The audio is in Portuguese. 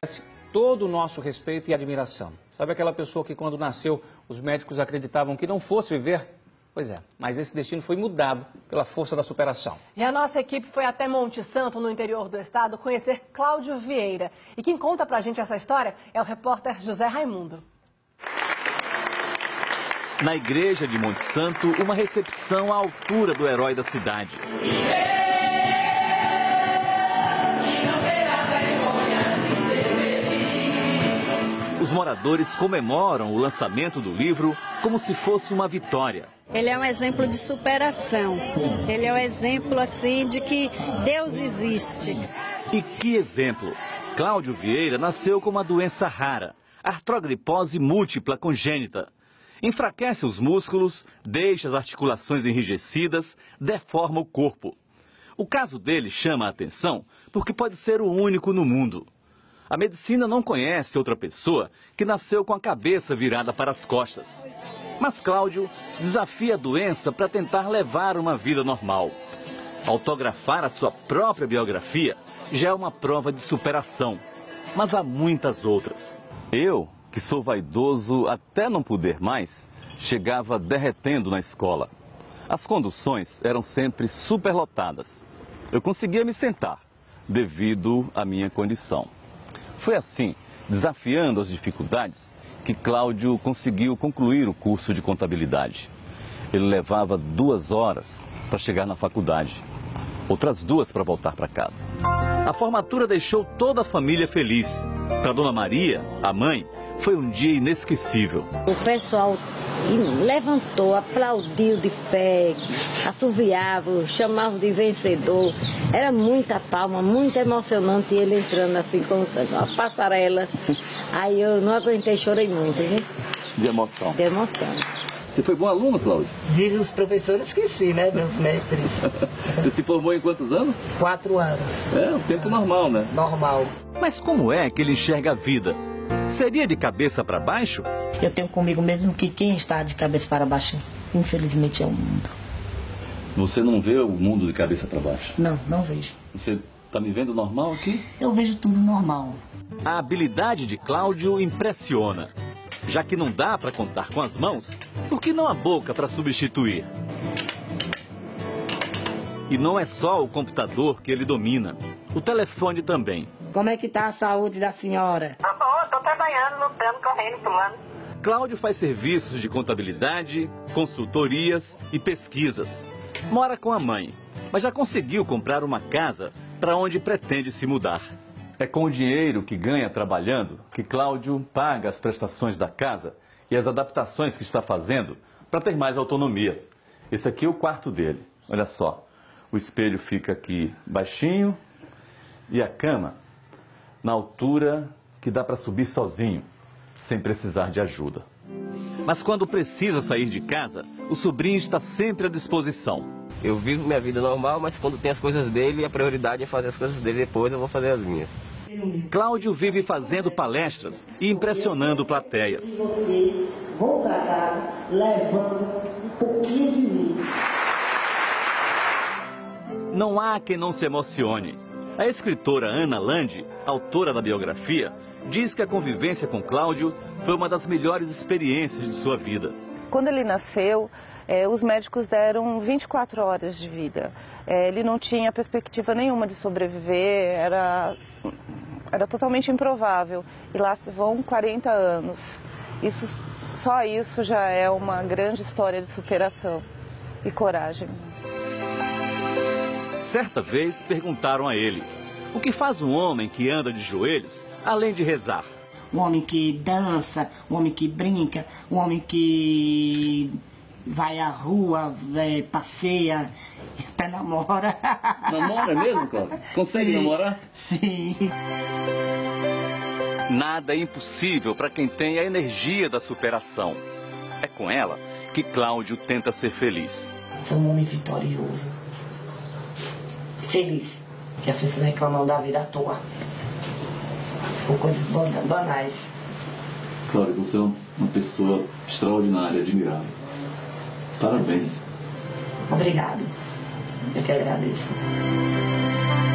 todo o nosso respeito e admiração. Sabe aquela pessoa que quando nasceu os médicos acreditavam que não fosse viver? Pois é, mas esse destino foi mudado pela força da superação. E a nossa equipe foi até Monte Santo, no interior do estado, conhecer Cláudio Vieira. E quem conta pra gente essa história é o repórter José Raimundo. Na igreja de Monte Santo, uma recepção à altura do herói da cidade. Os moradores comemoram o lançamento do livro como se fosse uma vitória. Ele é um exemplo de superação. Ele é um exemplo, assim, de que Deus existe. E que exemplo! Cláudio Vieira nasceu com uma doença rara, artrogripose múltipla congênita. Enfraquece os músculos, deixa as articulações enrijecidas, deforma o corpo. O caso dele chama a atenção porque pode ser o único no mundo. A medicina não conhece outra pessoa que nasceu com a cabeça virada para as costas. Mas Cláudio desafia a doença para tentar levar uma vida normal. Autografar a sua própria biografia já é uma prova de superação, mas há muitas outras. Eu, que sou vaidoso até não poder mais, chegava derretendo na escola. As conduções eram sempre superlotadas. Eu conseguia me sentar, devido à minha condição. Foi assim, desafiando as dificuldades, que Cláudio conseguiu concluir o curso de contabilidade. Ele levava 2 horas para chegar na faculdade, outras 2 para voltar para casa. A formatura deixou toda a família feliz. Para Dona Maria, a mãe, foi um dia inesquecível. O pessoal levantou, aplaudiu de pé, assoviava, chamava de vencedor. Era muita palma, muito emocionante ele entrando assim com a passarela. Aí eu não aguentei, chorei muito, viu? De emoção. De emoção. Você foi bom aluno, Cláudio? Dizem os professores que sim, né, meus mestres? Você se formou em quantos anos? 4 anos. É, um tempo normal, né? Normal. Mas como é que ele enxerga a vida? Seria de cabeça para baixo? Eu tenho comigo mesmo que quem está de cabeça para baixo, infelizmente, é o mundo. Você não vê o mundo de cabeça para baixo? Não, não vejo. Você está me vendo normal aqui? Eu vejo tudo normal. A habilidade de Cláudio impressiona. Já que não dá para contar com as mãos, por que não a boca para substituir? E não é só o computador que ele domina, o telefone também. Como é que está a saúde da senhora? Tá bom, eu tô trabalhando, lutando, correndo, pulando. Cláudio faz serviços de contabilidade, consultorias e pesquisas. Mora com a mãe, mas já conseguiu comprar uma casa para onde pretende se mudar. É com o dinheiro que ganha trabalhando que Cláudio paga as prestações da casa e as adaptações que está fazendo para ter mais autonomia. Esse aqui é o quarto dele. Olha só, o espelho fica aqui baixinho e a cama na altura que dá para subir sozinho, sem precisar de ajuda. Mas quando precisa sair de casa, o sobrinho está sempre à disposição. Eu vivo minha vida normal, mas quando tem as coisas dele, a prioridade é fazer as coisas dele, depois eu vou fazer as minhas. Cláudio vive fazendo palestras e impressionando plateias. Vocês vão para casa levando um pouquinho de mim. Não há quem não se emocione. A escritora Ana Landi, autora da biografia, diz que a convivência com Cláudio foi uma das melhores experiências de sua vida. Quando ele nasceu, os médicos deram 24 horas de vida. Ele não tinha perspectiva nenhuma de sobreviver, era totalmente improvável. E lá se vão 40 anos. Só isso já é uma grande história de superação e coragem. Certa vez perguntaram a ele, o que faz um homem que anda de joelhos, além de rezar? Um homem que dança, um homem que brinca, um homem que vai à rua, passeia, até namora. Namora mesmo, Cláudio? Consegue namorar? Sim. Nada é impossível para quem tem a energia da superação. É com ela que Cláudio tenta ser feliz. Sou um homem vitorioso. Feliz. Que as pessoas reclamam da vida à toa. Por coisas banais. Cláudio, você é uma pessoa extraordinária, admirável. Parabéns. Obrigado. Eu que agradeço.